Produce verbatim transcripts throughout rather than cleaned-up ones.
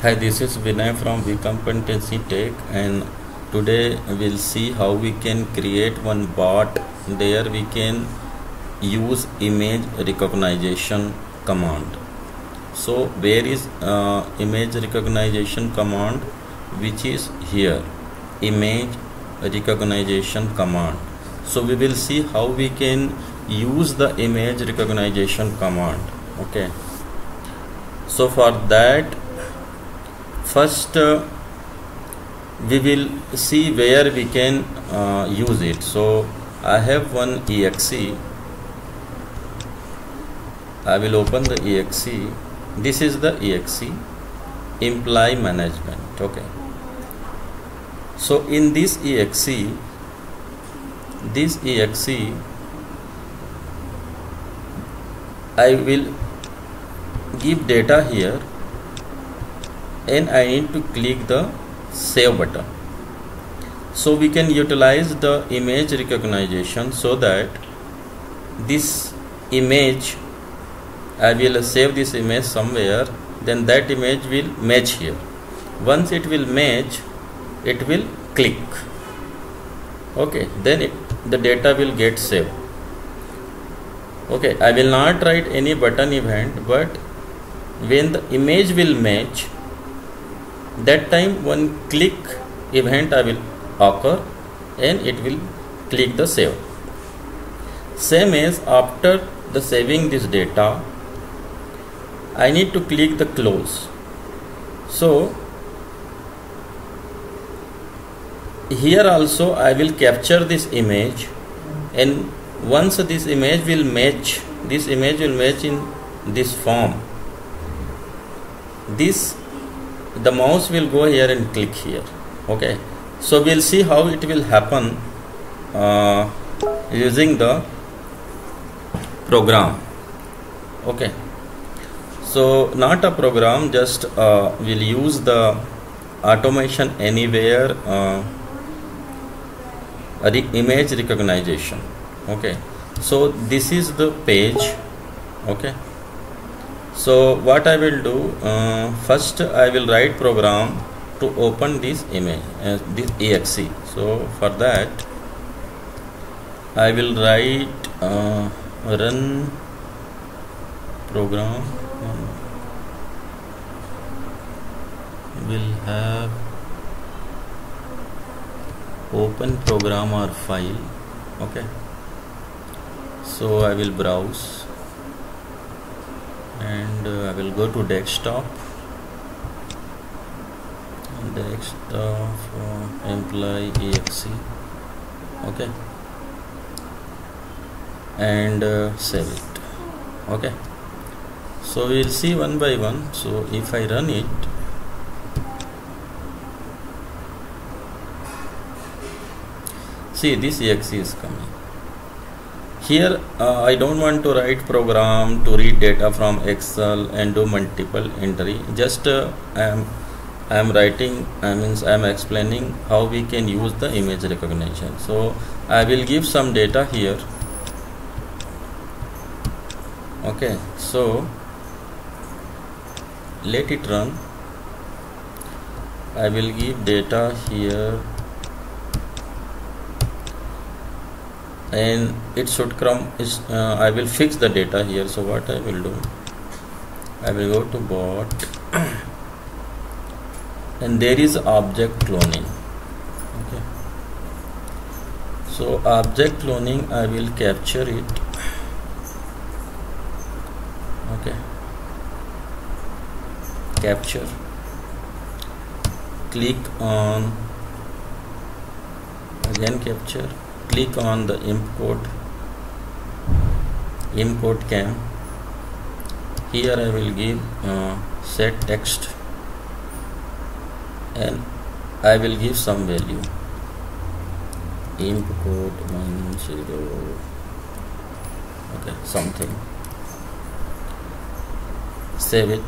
Hi, this is Vinay from V Competency Tech, and today we'll see how we can create one bot. There we can use image recognition command. So where is uh, image recognition command? Which is here, image recognition command. So we will see how we can use the image recognition command. Okay, so for that, first uh, we will see where we can uh, use it. So I have one exe. I will open the exe. This is the exe, employee management. Okay, so in this exe, this exe I will give data here, and I need to click the save button. So we can utilize the image recognition so that this image, I will save this image somewhere, then that image will match here. Once it will match, it will click. Okay, then it, the data will get saved. Okay, I will not write any button event, but when the image will match, that time one click event I will occur and it will click the save. Same as after the saving this data, I need to click the close. So here also I will capture this image, and once this image will match, this image will match in this form. This the mouse will go here and click here. Okay, so we'll see how it will happen uh, using the program. Okay, so not a program, just uh, we'll use the automation anywhere uh, re image recognition. Okay, so this is the page. Okay, so what I will do, uh, first I will write program to open this image, uh, this exe. So for that I will write uh, run program. Will have open program or file. Okay, so I will browse, and uh, I will go to desktop, desktop uh, employee exe. Okay, and uh, save it. Okay, so we'll see one by one. So if I run it, see, this exe is coming. Here uh, I don't want to write program to read data from Excel and do multiple entry. Just uh, I am I am writing, I means I am explaining how we can use the image recognition. So I will give some data here. Okay, so let it run. I will give data here, and it should come is uh, I will fix the data here. So what I will do, I will go to bot, and there is object cloning. Okay, so object cloning, I will capture it. Okay, capture, click on, again capture, click on the import import cam. Here I will give uh, set text, and I will give some value, import one zero, okay, something. Save it,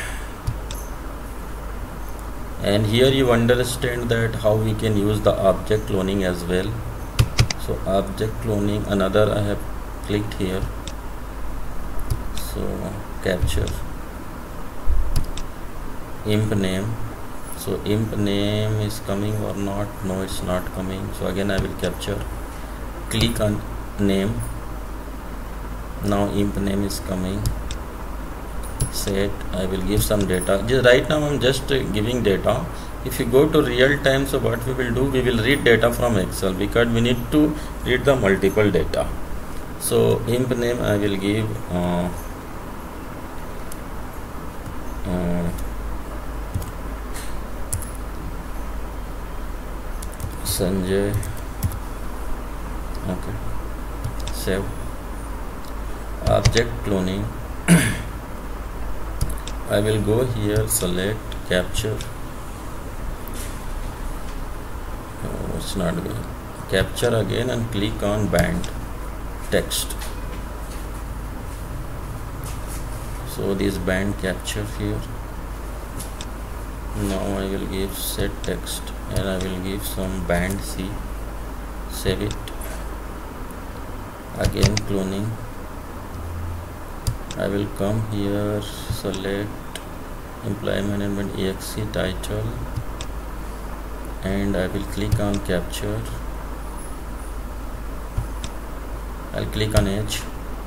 and here you understand that how we can use the object cloning as well. So object cloning, another I have clicked here. So capture, imp name. So imp name is coming or not? No, it's not coming. So again I will capture, click on name. Now imp name is coming. Set, I will give some data. Just right now I'm just uh, giving data. If you go to real time, so what we will do, we will read data from Excel, because we need to read the multiple data. So imp name I will give uh, uh, Sanjay. Okay, save. Object cloning. I will go here, select capture. Oh, it's not good. Capture again and click on band text. So this band capture here. Now I will give set text and I will give some band C. Save it. Again cloning. I will come here, select employee management E X E title, and I will click on capture. I'll click on H.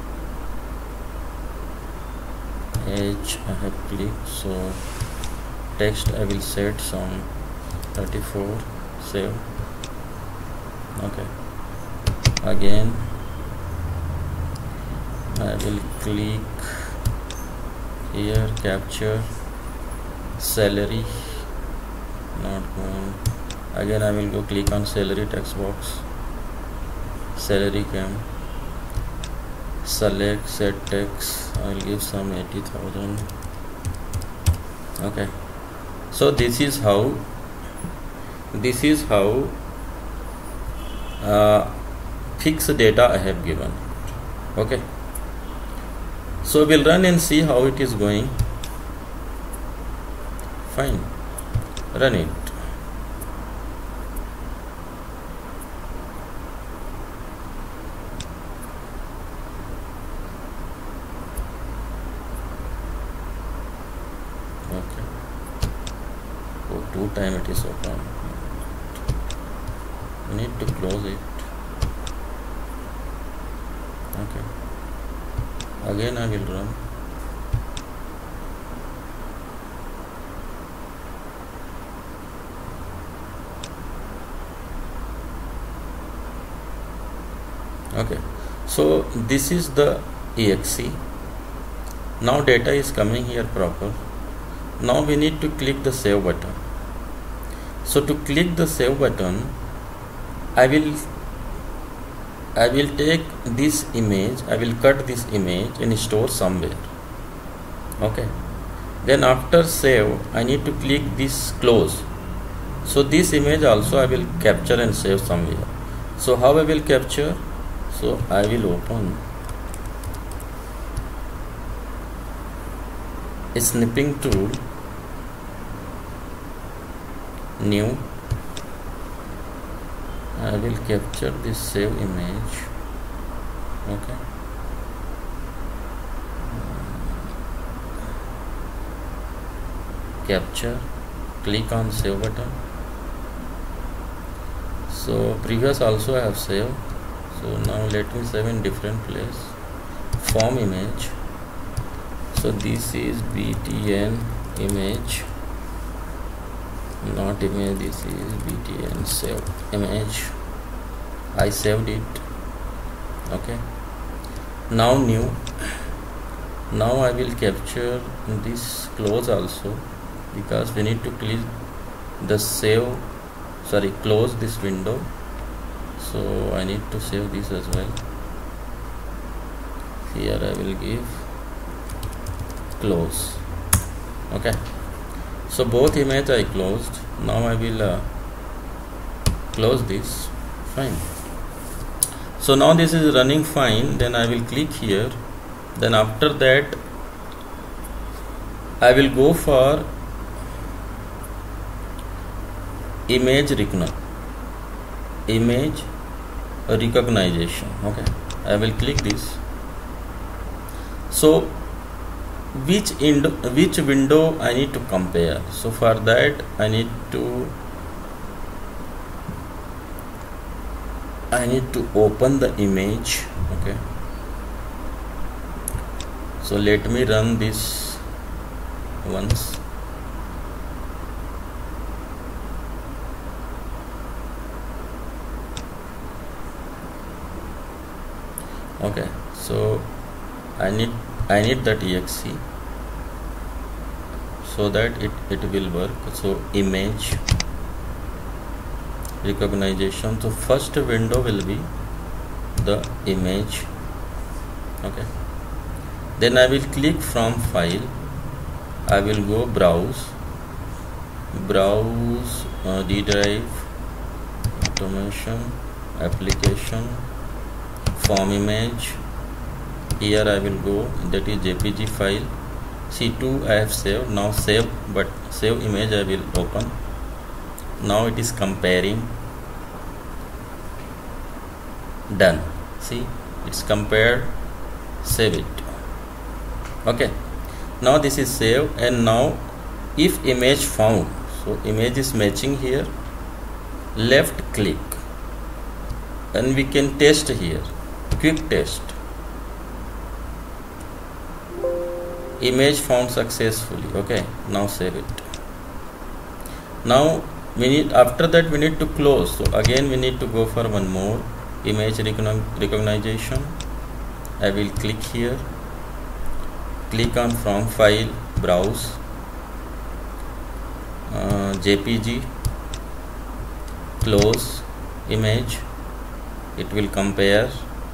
H I have clicked. So text I will set some thirty-four. Save. Okay. Again I will click here, capture salary, not going. Again I will go click on salary text box, salary came, select set text. I will give some eighty thousand. Okay, so this is how this is how uh, fixed data I have given. Okay, so we'll run and see how it is going. Fine, run it. Okay, oh, two time it is open. We need to close it. Okay, again I will run. Okay, so this is the E X E. Now data is coming here proper. Now we need to click the save button. So to click the save button, I will I will take this image, I will cut this image and store somewhere. Okay, then after save I need to click this close. So this image also I will capture and save somewhere. So how I will capture? So I will open a snipping tool, new. I will capture this save image. Okay, capture, click on save button. So previous also I have saved. So now let me save in different place. Form image. So this is B T N image, not image, this is B T N save image. I saved it. Okay, now new. Now I will capture this close also, because we need to click the save, sorry close this window. So I need to save this as well. Here I will give close. Okay, so both image I closed. Now I will uh, close this. Fine. So now this is running fine. Then I will click here. Then after that I will go for image recognition. Image recognition. Okay, I will click this. So which window which window I need to compare. So for that I need to I need to open the image. Okay, so let me run this once. Okay, so I need I need that exe so that it, it will work. So image recognition, so first window will be the image. Okay, then I will click from file, I will go browse browse uh, D drive, automation, application, form image. Here I will go, that is J P G file. C two I have saved, now save, but save image I will open. Now it is comparing. Done. See, it's compared. Save it. Okay, now this is saved, and now if image found, so image is matching here, left click and we can test here, quick test. Image found successfully. Okay, now save it. Now we need, after that we need to close, so again we need to go for one more image recognition. I will click here, click on from file, browse, uh, J P G, close image, it will compare.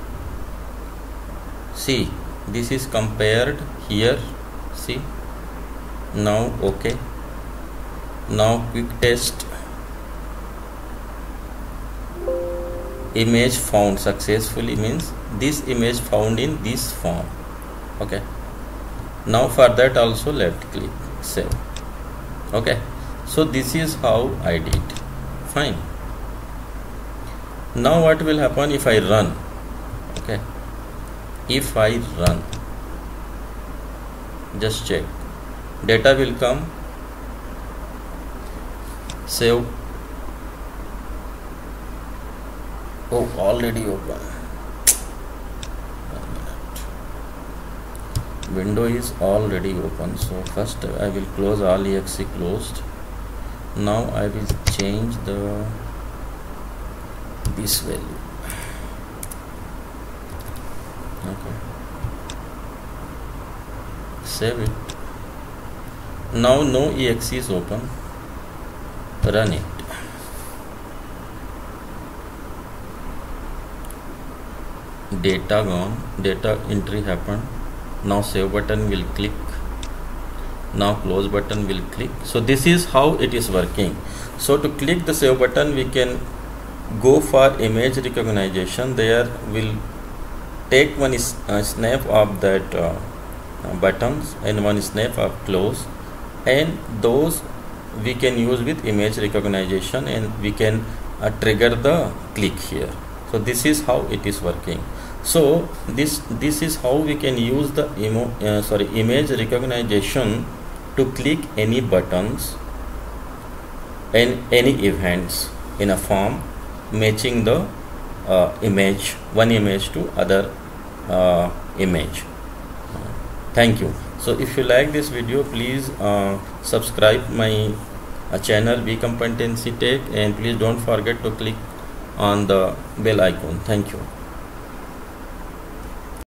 See, this is compared here. See, now okay, now quick test. Image found successfully means this image found in this form. Okay, now for that also left click, save. Okay, so this is how I did. Fine. Now what will happen if I run? Okay, if I run, just check, data will come, save. Oh, already open. One minute. Window is already open. So first I will close all exe closed. Now I will change the this value. Okay. Save it. Now no exe is open. Run it. Data gone, data entry happened. Now save button will click, now close button will click. So this is how it is working. So to click the save button, we can go for image recognition. There will take one is, uh, snap of that uh, uh, buttons and one snap of close, and those we can use with image recognition, and we can uh, trigger the click here. So this is how it is working. So this this is how we can use the emo, uh, sorry image recognition to click any buttons and any events in a form matching the uh, image, one image to other uh, image. Thank you. So if you like this video, please uh, subscribe my uh, channel V Competency Tech, and please don't forget to click on the bell icon. Thank you.